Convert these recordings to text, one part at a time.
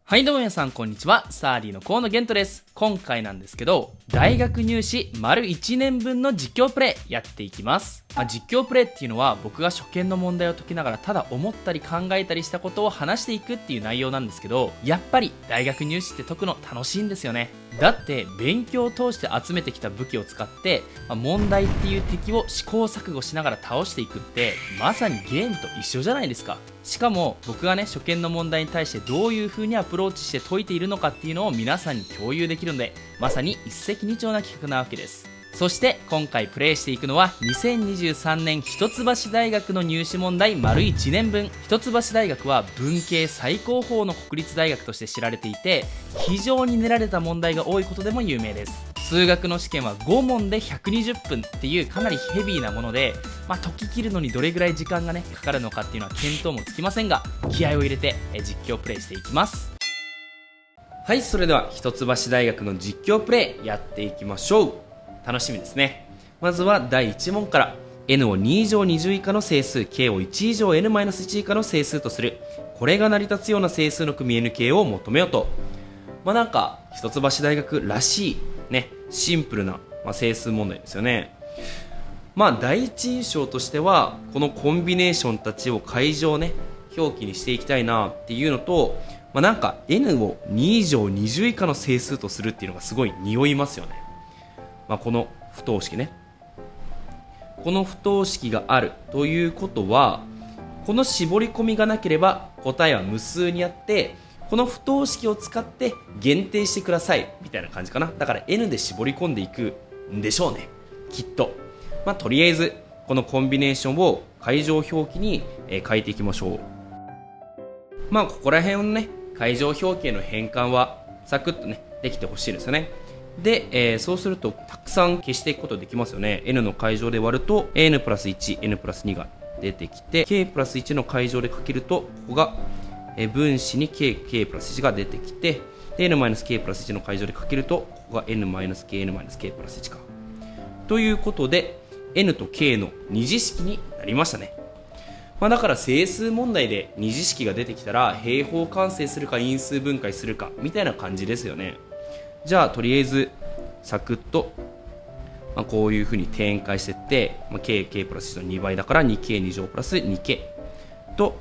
はいどうも皆さんこんにちは。サーリーの河野玄斗です。今回なんですけど、大学入試丸1年分の実況プレイやっていきます。実況プレイっていうのは僕が初見の問題を解きながらただ思ったり考えたりしたことを話していくっていう内容なんですけど、やっぱり大学入試って解くの楽しいんですよね。だって勉強を通して集めてきた武器を使って問題っていう敵を試行錯誤しながら倒していくってまさにゲームと一緒じゃないですか。しかも僕がね初見の問題に対してどういう風にアプローチして解いているのかっていうのを皆さんに共有できるので、まさに一石二鳥な企画なわけです。そして今回プレイしていくのは2023年一橋大学の入試問題丸1年分。一橋大学は文系最高峰の国立大学として知られていて、非常に練られた問題が多いことでも有名です。数学の試験は5問で120分っていうかなりヘビーなもので、解き切るのにどれぐらい時間がねかかるのかっていうのは見当もつきませんが、気合を入れて実況プレイしていきます。はい、それでは一橋大学の実況プレイやっていきましょう。楽しみですね。まずは第1問から。 n を2以上20以下の整数、 k を1以上 n-1 以下の整数とする。これが成り立つような整数の組 n 形を求めようと。なんか一橋大学らしいね、シンプルな、整数問題ですよね。第一印象としてはこのコンビネーションたちを階乗ね表記にしていきたいなっていうのと、なんか n を2以上20以下の整数とするっていうのがすごい匂いますよね。この不等式ね、この不等式があるということは、この絞り込みがなければ答えは無数にあって、この不等式を使って限定してくださいみたいな感じかな。だから n で絞り込んでいくんでしょうね、きっと。とりあえずこのコンビネーションを階乗表記に変えていきましょう。ここら辺のね階乗表記への変換はサクッとねできてほしいですよね。で、そうするとたくさん消していくことできますよね。 n の階乗で割ると n プラス1 n プラス2が出てきて、 k プラス1の階乗でかけるとここが分子に k プラス1が出てきて、 n-k プラス1の階乗でかけるとここが n-k n-k プラス1かということで n と k の二次式になりましたね。だから整数問題で二次式が出てきたら平方完成するか因数分解するかみたいな感じですよね。じゃあとりあえずサクッと、こういうふうに展開していって、k プラス1の2倍だから 2k2 乗プラス 2k と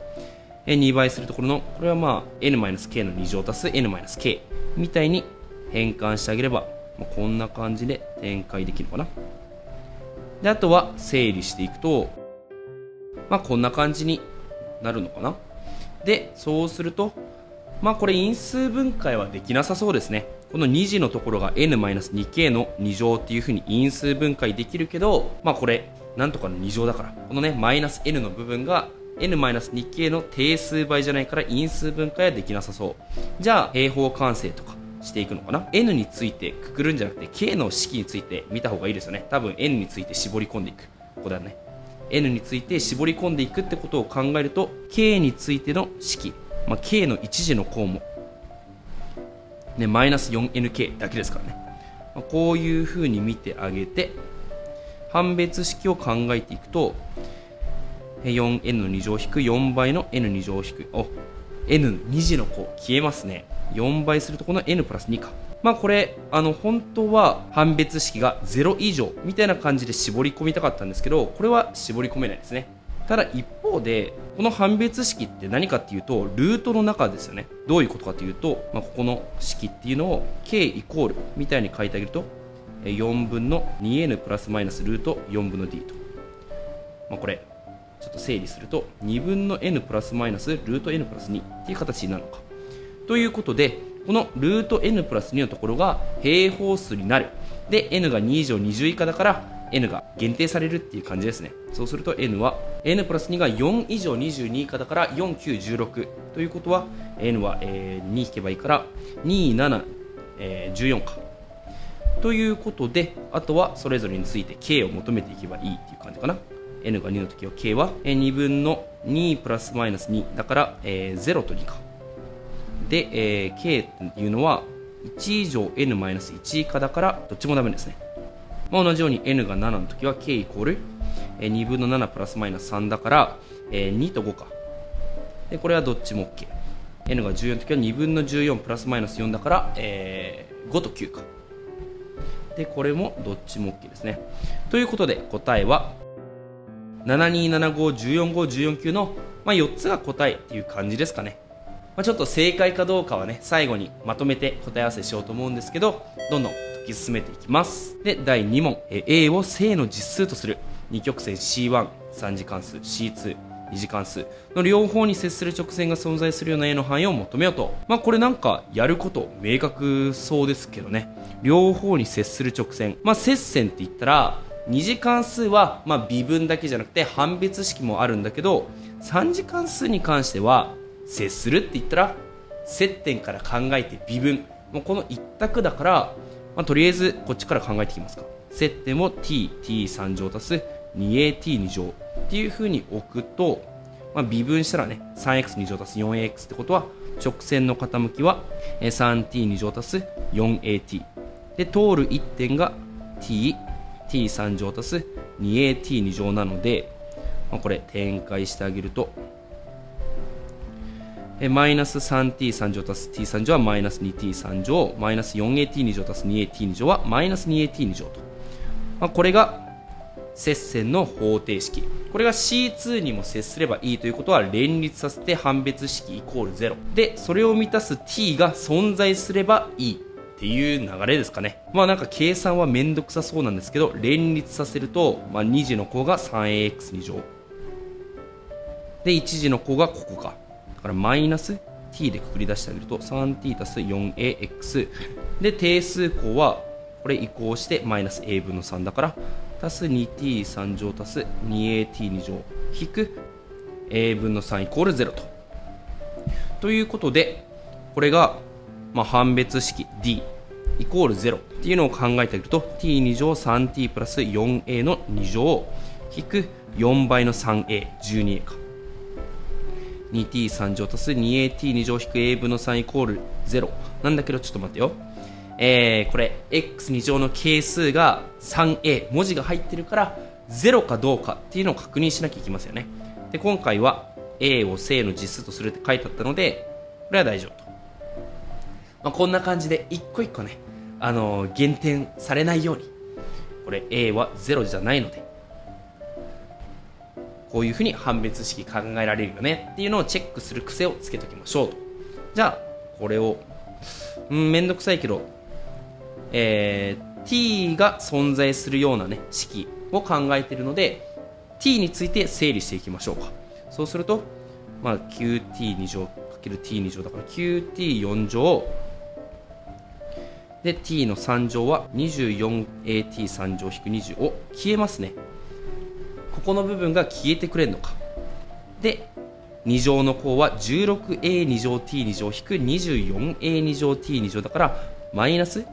2倍するところのこれはn-k の2乗足す n-k みたいに変換してあげれば、こんな感じで展開できるのかな。であとは整理していくとこんな感じになるのかな。でそうするとこれ因数分解はできなさそうですね。この2次のところが n-2k の2乗っていう風に因数分解できるけど、これなんとかの2乗だから、このねマイナス n の部分が n-2k の定数倍じゃないから因数分解はできなさそう。じゃあ平方完成とかしていくのかな。 n についてくくるんじゃなくて k の式について見た方がいいですよね。多分 n について絞り込んでいく、ここだね。 n について絞り込んでいくってことを考えると k についての式、k の一次の項もねマイナス 4nk だけですからね。こういう風に見てあげて判別式を考えていくと 4n の2乗引く4倍の n2 乗引くn2 次の項消えますね。4倍するとこの n プラス2か。これ本当は判別式が0以上みたいな感じで絞り込みたかったんですけど、これは絞り込めないですね。ただ一方でこの判別式って何かっていうとルートの中ですよね。どういうことかというと、ここの式っていうのを k イコールみたいに書いてあげると4分の 2n プラスマイナスルート4分の d と、これちょっと整理すると2分の n プラスマイナスルート n プラス2っていう形になるのかということで、このルート n プラス2のところが平方数になる。で n が2以上20以下だからn が限定されるっていう感じですね。そうすると n は n プラス2が4以上22以下だから4、9、16ということは n は2引けばいいから2、7、14かということで、あとはそれぞれについて k を求めていけばいいっていう感じかな。n が2の時は k は2分の2プラスマイナス2だから0と2かで、k っていうのは1以上 n-1 以下だからどっちもダメですね。同じように n が7の時は k イコール2分の7プラスマイナス3だから2と5かで、これはどっちも OK n が14の時は2分の14プラスマイナス4だから、5と9か。でこれもどっちも OK ですね。ということで答えは7275145149の、4つが答えっていう感じですかね。ちょっと正解かどうかはね、最後にまとめて答え合わせしようと思うんですけど、どんどん解き進めていきます。で第2問、A を正の実数とする二曲線 C1 3次関数 C2 二次関数の両方に接する直線が存在するような A の範囲を求めようと。これなんかやること明確そうですけどね。両方に接する直線、接線って言ったら二次関数は微分だけじゃなくて判別式もあるんだけど、三次関数に関しては接するって言ったら接点から考えて微分、もうこの一択だから、とりあえずこっちから考えていきますか。接点を t3 乗足す 2at2 乗っていう風に置くと、微分したらね 3x2 乗足す 4ax ってことは直線の傾きは 3t2 乗足す 4at で、通る一点が t3 乗足す 2at2 乗なので、これ展開してあげるとマイナス 3t3 乗足す t3 乗はマイナス 2t3 乗、マイナス 4at2 乗足す 2at2 乗はマイナス 2at2 乗と、これが接線の方程式。これが C2 にも接すればいいということは連立させて判別式イコール0で、それを満たす t が存在すればいいっていう流れですかね。なんか計算はめんどくさそうなんですけど、連立させると、2次の項が 3ax2 乗で1次の項がここか、だからマイナス t でくくり出してあげると 3t 足す 4ax で、定数項はこれ移項してマイナス a 分の3だから足す 2t3 乗足す 2at2 乗引く a 分の3イコール0ということで、これが判別式 d イコール0っていうのを考えてあげると t2 乗 3t プラス 4a の2乗引く4倍の 3a12a か、 2t3 乗足す 2at2 乗引く a 分の3イコール0なんだけど、ちょっと待ってよ。これ x2 乗の係数が 3a 文字が入ってるから0かどうかっていうのを確認しなきゃいけませんよね。で今回は a を正の実数とするって書いてあったので、これは大丈夫と。こんな感じで一個一個ね、減点されないように、これ a は0じゃないのでこういうふうに判別式考えられるよねっていうのをチェックする癖をつけておきましょうと。じゃあこれをめんどくさいけどt が存在するようなね式を考えているので t について整理していきましょうか。そうすると、9t2 乗 ×t2 乗だから 9t4 乗で t の3乗は 24at3 乗引く20を消えますね。ここの部分が消えてくれるのか。で2乗の項は 16a2 乗 t2 乗引く 24a2 乗 t2 乗だからマイナス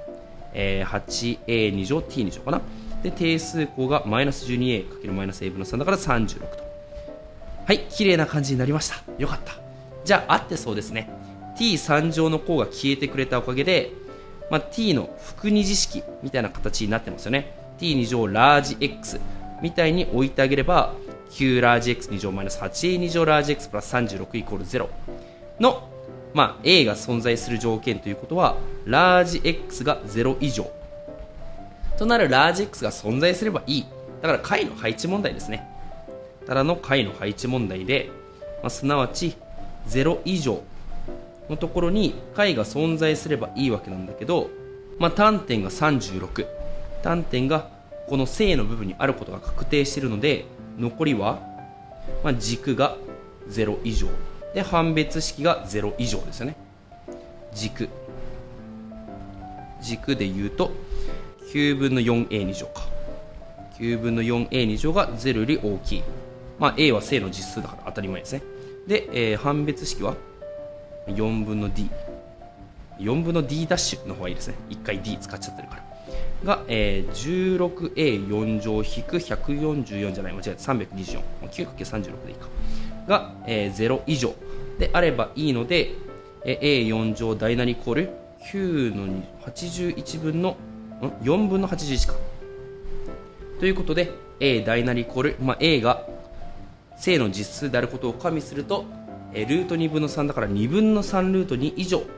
8a2 乗 t2 乗かな。で定数項がマイナス 12a かけるマイナス a 分の3だから36と。はい、綺麗な感じになりました。よかった。じゃあ合ってそうですね。 t3 乗の項が消えてくれたおかげで、t の複二次式みたいな形になってますよね。 t2 乗ラージ x みたいに置いてあげれば9ラージ x2 乗マイナス 8a2 乗ラージ x プラス36イコール0の、a が存在する条件ということはラージ x が0以上となるラージ x が存在すればいい。だから解の配置問題ですね。ただの解の配置問題で、すなわち0以上のところに解が存在すればいいわけなんだけど、単点が36、単点がこの正の部分にあることが確定しているので、残りは、軸が0以上で判別式が0以上ですよね。軸で言うと9分の 4a2 乗か。9分の 4a2 乗が0より大きい。a は正の実数だから当たり前ですね。で、判別式は4分の d4 分の d ダッシュの方がいいですね。1回 d 使っちゃってるからが、16a4 乗引く144じゃない、間違えた、324、9×36 でいいかが、0以上であればいいので、a4 乗大なりイコール9の81分の4分の81かということで a 大なりイコール、a が正の実数であることを加味すると、 ルート2分の3だから2分の3ルート2以上。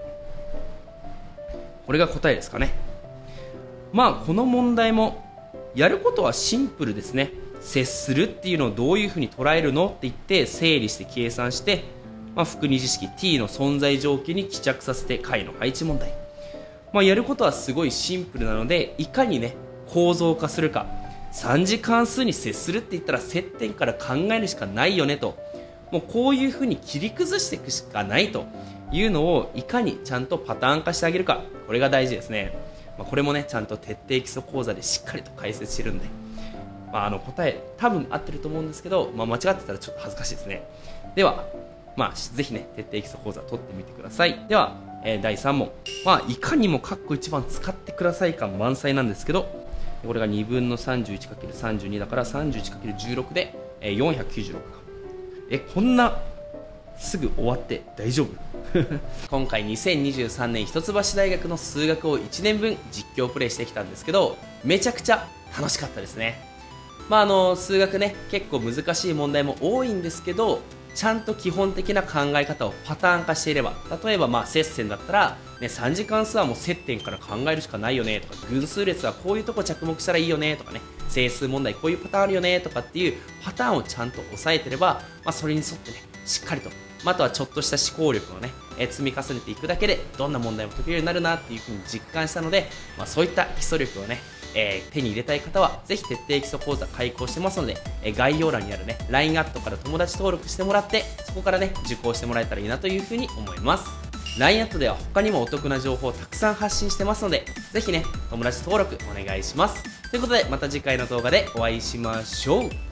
これが答えですかね。まあこの問題もやることはシンプルですね。接するっていうのをどういうふうに捉えるのって言って整理して計算して、複二次式 t の存在条件に帰着させて解の配置問題。やることはすごいシンプルなので、いかにね構造化するか。3次関数に接するって言ったら接点から考えるしかないよねと、もうこういうふうに切り崩していくしかないというのをいかにちゃんとパターン化してあげるか、これが大事ですね。これもねちゃんと徹底基礎講座でしっかりと解説してるんで、答え多分合ってると思うんですけど、間違ってたらちょっと恥ずかしいですね。ではぜひね徹底基礎講座取ってみてください。では、第3問、いかにもカッコ1番使ってください感満載なんですけど、これが2分の 31×32 だから 31×16 で、496か。こんなすぐ終わって大丈夫？今回2023年一橋大学の数学を1年分実況プレイしてきたんですけど、めちゃくちゃ楽しかったですね。数学ね結構難しい問題も多いんですけど、ちゃんと基本的な考え方をパターン化していれば、例えば接線だったら、3次関数はもう接点から考えるしかないよねとか、群数列はこういうとこ着目したらいいよねとかね、整数問題こういうパターンあるよねとかっていうパターンをちゃんと押さえてれば、それに沿ってねしっかりと、あとはちょっとした思考力をね積み重ねていくだけでどんな問題も解けるようになるなっていう風に実感したので、そういった基礎力をね手に入れたい方はぜひ徹底基礎講座開講してますので、概要欄にあるね LINE アットから友達登録してもらって、そこからね受講してもらえたらいいなというふうに思います。 LINE アットでは他にもお得な情報をたくさん発信してますので、ぜひね友達登録お願いします。ということでまた次回の動画でお会いしましょう。